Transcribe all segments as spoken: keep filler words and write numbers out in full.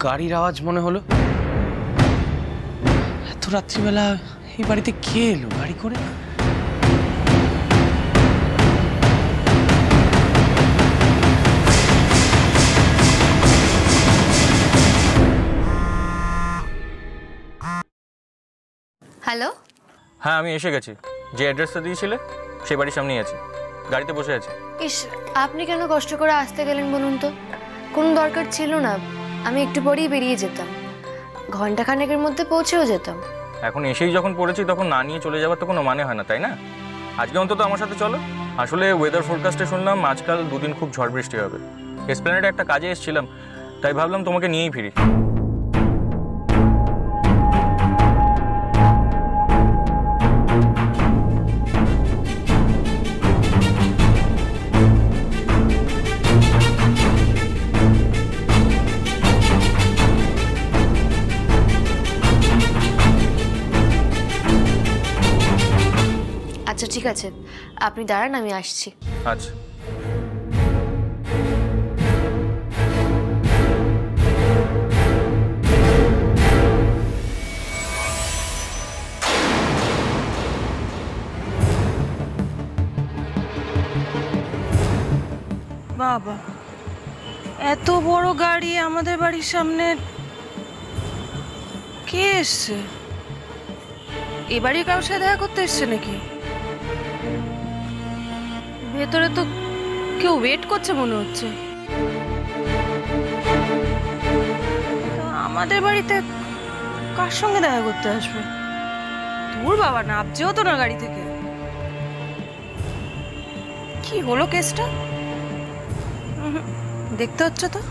গাড়ির আওয়াজ মনে হলো। এত রাত্রিবেলা এই বাড়িতে কে এলো গাড়ি করে? হ্যালো, হ্যাঁ আমি এসে গেছি। যে অ্যাড্রেসটা দিয়েছিলে সেই বাড়ির সামনেই আছি, গাড়িতে বসে আছি। ইস, আপনি কেন কষ্ট করে আসতে গেলেন বলুন তো? কোনো দরকার ছিল না, আমি একটু পরেই বেরিয়ে যেতাম, ঘন্টাখানেকের মধ্যে পৌঁছেও যেতাম। এখন এসেই যখন পড়েছি তখন না নিয়ে চলে যাওয়ার তো কোনো মানে হয় না, তাই না? আজকে অন্তত আমার সাথে চলো। আসলে ওয়েদার ফোরকাস্টে শুনলাম আজকাল দুদিন খুব ঝড় বৃষ্টি হবে। এসপ্ল্যানেডে একটা কাজে এসেছিলাম, তাই ভাবলাম তোমাকে নিয়েই ফিরি। আচ্ছা ঠিক আছে, আপনি দাঁড়ান, আমি আসছি। আচ্ছা। বাবা, এত বড় গাড়ি আমাদের বাড়ির সামনে কে এসছে? এ বাড়ির কারোর সাথে দেখা করতে এসছে নাকি? ভেতরে তো কেউ ওয়েট করছে মনে হচ্ছে। আমাদের বাড়িতে কার সঙ্গে দেখা করতে আসবে? দূর বাবা, নামছেও তো না গাড়ি থেকে। কি হলো কেসটা? দেখতে হচ্ছে তো।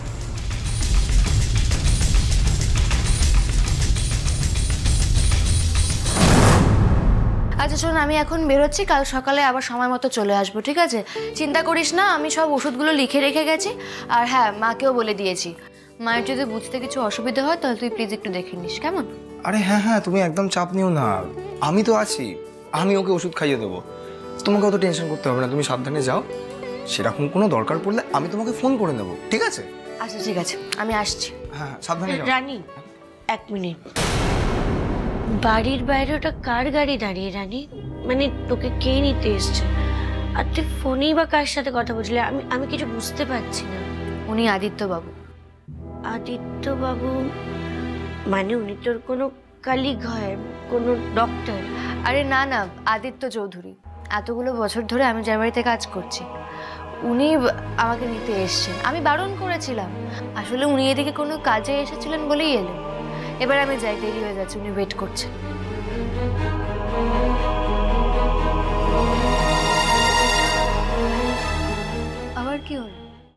আচ্ছা শোন, আমি এখন বেরোচ্ছি, কাল সকালে আবার সময় মতো চলে আসবো, ঠিক আছে? চিন্তা করিস না, আমি সব ওষুধগুলো লিখে রেখে গেছি। আর হ্যাঁ, মাকেও বলে দিয়েছি, মায়ের যদি বুঝতে কিছু অসুবিধা হয় তাহলে তুই প্লিজ একটু দেখে নিস, কেমন? আরে হ্যাঁ হ্যাঁ, তুমি একদম চাপ নিও না, আমি তো আছি, আমি ওকে ওষুধ খাইয়ে দেবো। তোমাকে অত টেনশন করতে হবে না, তুমি সাবধানে যাও। সেরকম কোনো দরকার পড়লে আমি তোমাকে ফোন করে নেবো, ঠিক আছে? আচ্ছা ঠিক আছে, আমি আসছি। হ্যাঁ সাবধানে যাও। রানী, এক মিনিট। বাড়ির বাইরে ওটা কার গাড়ি দাঁড়িয়ে রানী? মানে তোকে কে নিতে এসছে? আর তুই ফোনেই বা কার সাথে কথা বলছিলি? আমি আমি কিছু বুঝতে পারছি না। উনি আদিত্য বাবু। আদিত্য বাবু মানে উনি তোর কোনো কালিগ হয়, কোনো ডক্টর? আরে না না, আদিত্য চৌধুরী। এতগুলো বছর ধরে আমি যার বাড়িতে কাজ করছি, উনি আমাকে নিতে এসছেন। আমি বারণ করেছিলাম, আসলে উনি এদিকে কোনো কাজে এসেছিলেন বলেই এলেন। এবার আমি যাই, দেরি হয়ে যাচ্ছে, উনি ওয়েট করছেন।